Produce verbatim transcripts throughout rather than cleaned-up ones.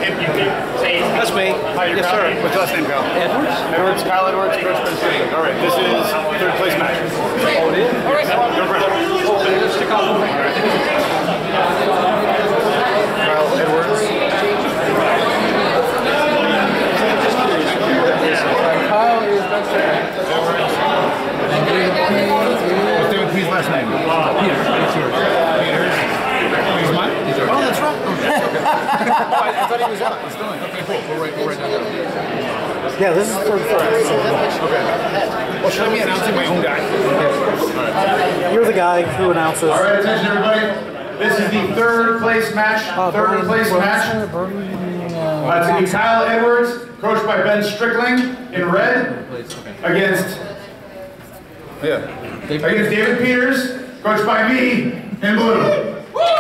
That's me. Hi, yes, sir. What's your last name, Kyle? Edwards. Edwards, Kyle Edwards, Coach Ben Strickland. All right, this is third place match. Oh, it is? All right. Go for it. Oh, stick on. Kyle Edwards. Kyle is Ben Strickland. What's David P's last name? Peter. It's yours. Peters. He's mine? Oh, that's right. Okay. Oh, I, I thought he was out. He's doing. Okay, cool. We'll write, we'll write that down. Yeah, this is third first. So. Okay. Well, should I be announcing my own guy? Okay. You're the guy who announces. All right, attention everybody. This is the third place match. Uh, third Brian, place Brian, match. Brian, uh, Uh, it's going to be Kyle Edwards, coached by Ben Strickling in red, against yeah, against David Peters, coached by me in blue.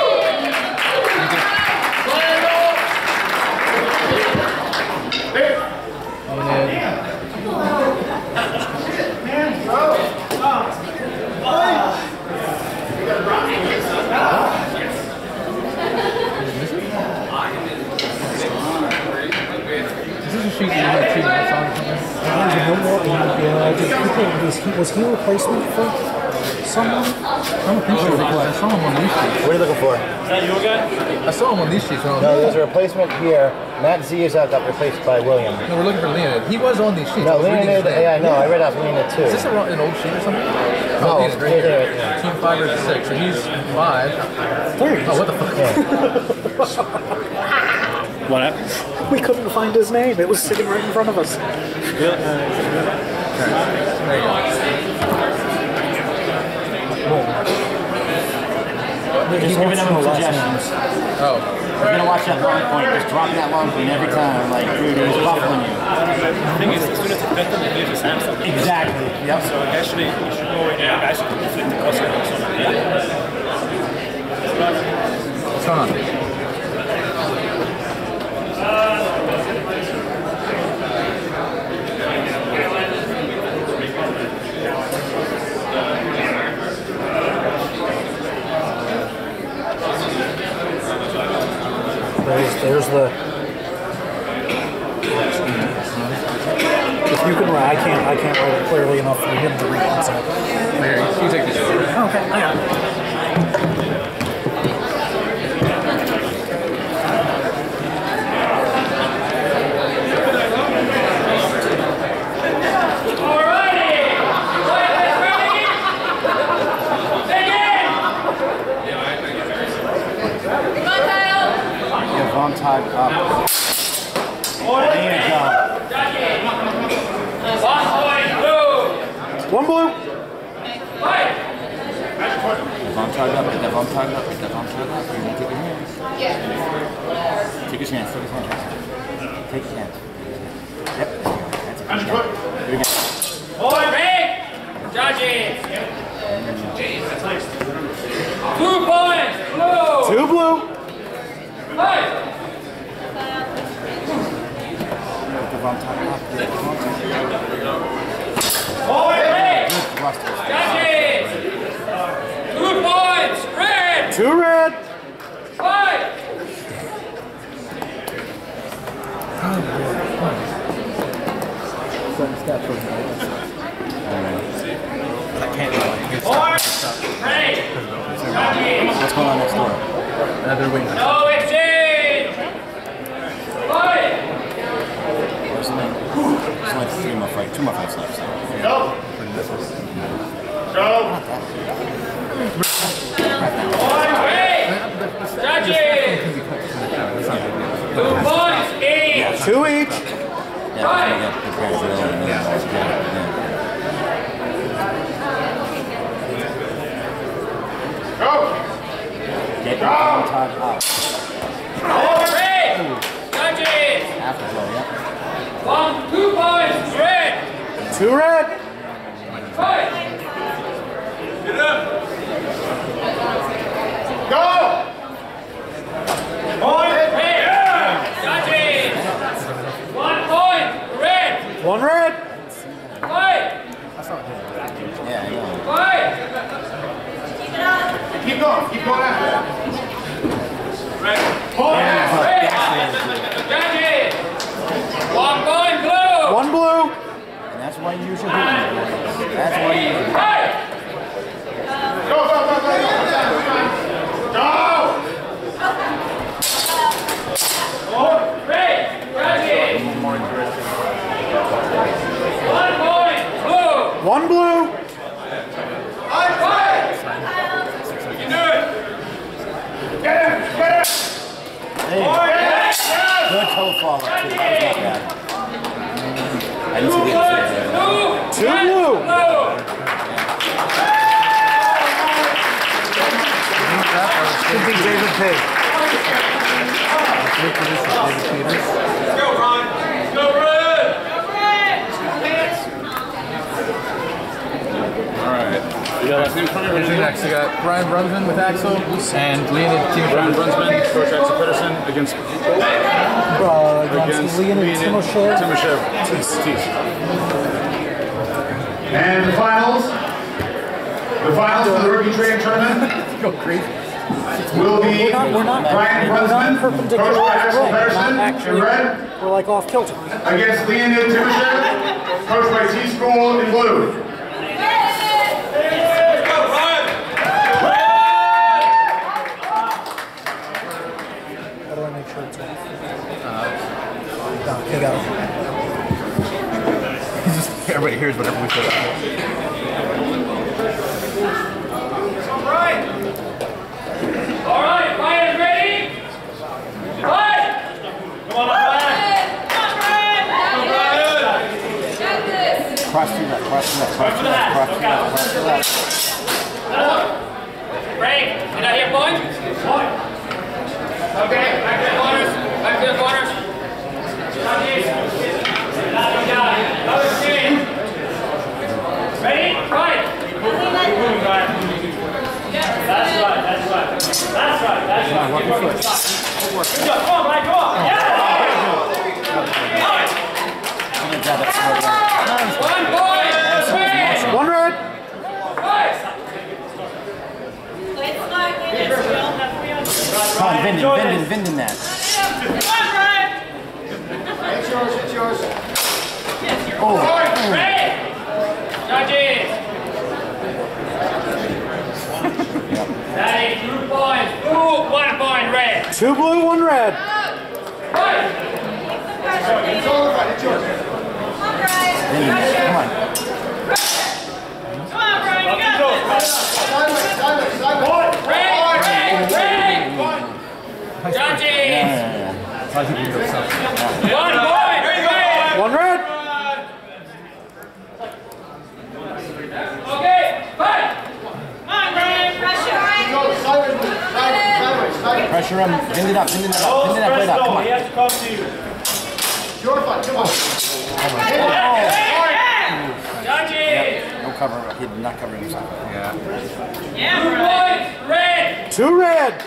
Was he a replacement for someone? I'm a picture of it. I saw him on these sheets. What are you looking for? Is that your guy? I saw him on these sheets. No, there's a replacement here. Matt Ziazak got replaced by William. No, we're looking for Leonid. He was on these sheets. No, Leonid, yeah, I know. I read off Leonid too. Is this a, an old sheet or something? No, Oh, Leonid, right yeah, here. yeah, yeah. Team five versus six. So he's five. Three. Oh, what the fuck? Yeah. What happened? We couldn't find his name. It was sitting right in front of us. There you go. Just giving them suggestions. Oh. You're gonna watch that long point. Just drop that long point every time. Like, dude, he's buffering you. The thing is, as soon as it's better, they do just have something. Exactly. Yep. So actually, you should go in and actually flip the cost or something. What's going on? There's, there's the. If you can write, I can't. I can't write it clearly enough for him to read. So. Here, you take this. Okay, I got it. On time up. There you go. One blue. Devon tied up, Devon tied up, Devon tied up. You're gonna take your hands. Yeah. Take his hands, take his hands. Take his hands. Yep. That's it. Here we go. Boy, break! Judges! Two points, blue! Two blue. Hey! Devon tied up. Devon tied up. Boy, break! Good. Judges! Two points, red! Two red. Fight! I can't do it. Four, ready! Judges! What's going on next door? Another wing. No exchange! Fight! Where's the name? There's like three more fights, two more fights left. So. Go. Go. One, wait! Judges! Two points, eight! Two each. Yeah, we got the graduate and then yeah. Go. Get your on time up. Red! Judges! After blow, yep. One, two points, red! Two red. Fight! Get up! Go. Point, red! Judges! One point, red! One red. Fight! Yeah, I know. Fight! Keep going. Keep going after that. Red! Point, red! Good toe follow too. That was not bad. I didn't see the other side. Two blue. Should be David Page. Let's go, Ron. Let's go, Red. Alright. Who's your next? We got Brian Brunsman with Axel and Leonid Team Brian Brunsman, Coach Axel Pedersen against Uh, against, against Leonid Timoshev. Timoshev. Tease. Tease. And the finals. The finals for the rookie training tournament. Go crazy. Will be We're not, we're not, Brian we're not Brunsman, perpendicular coached by to Axel the ring. We're Pedersen not in actually, red, we're like off kilter. against Leonid Timoshev, coached by T-School in blue. How do I make sure it's off? No, take out. Everybody hears whatever we say. All right. All right, Ryan, ready? Fight! Come on, Ryan. Come on, Ryan. Cross through that, cross through that, cross through that, cross through that, cross through that. Break. Did I hear point? Point. Okay, back to the corners. Back to the corners. Another team. Ready? Fight! That's right, that's right. That's right, that's right. Keep working the shot. Good job. Come on, Mike, come on. Yeah! One point! One red. Come on, Vinden, Vinden, Vinden that. It's yours, it's yours. Oh, Ready? Judges. That is two points. Blue, one point red. Two blue, one red. Right. It's all right, it's yours. Vinden, come on. Come on, Brian, you got this. Sideways, sideways, sideways. Red, red, red. Judges. Yeah. I think we can go something. One point red. One red. Okay, fight. Come on, Brian. Go, sideways, sideways, sideways, sideways. Pressure him, Vinden up, Vinden that up, Vinden that blade up, come on. He has to come to you. It's your fight, come on. Judges. No cover, he did not cover himself. Yeah. Two points red. Two red.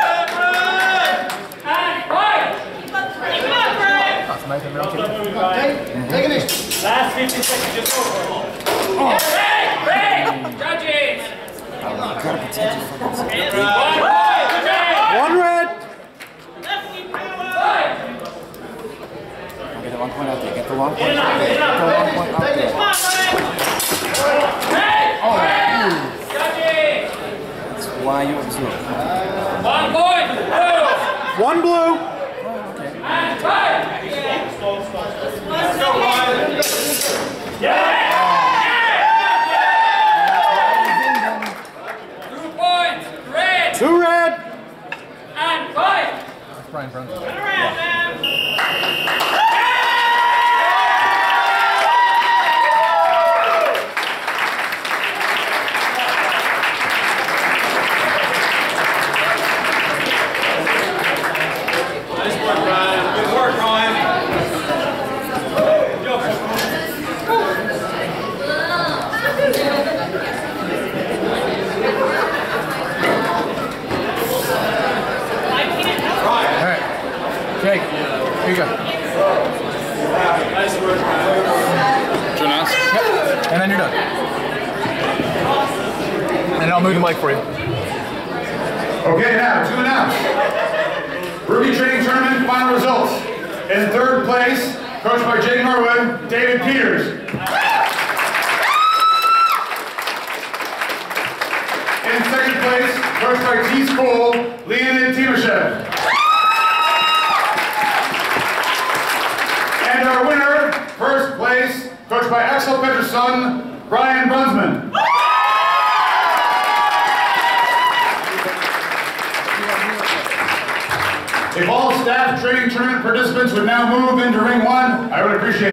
And fight. Come on, Brian. That's nice and real. Take, take it easy. Last fifty seconds, just over. Break, break. Judges. Gotta protect your fucking self. One point, red. One red. Fight. Get the long point out there, get the long point out there, get the long point out there. Come on, Brian. Break, break. Judges. That's why you observe. One point, blue. One blue. And fight. Let's go, Brian. Yeah. Two points, red. Two red. And fight. That's Brian Brunsman. Turn around, man. Nice work, Ryan. Good work, Ryan. Alright. Jake, here you go. Nice work, Ryan. Two announce? Yep. And then you're done. And then I'll move the mic for you. Okay, now, to announce. Rookie Training Tournament final results. In third place, coached by Jake Norwood, David Peters. In second place, coached by T-School, Leonid Timoshev. And our winner, first place, coached by Axel Pedersen, Brian Brunsman. If all staff training tournament participants would now move into ring one, I would appreciate it.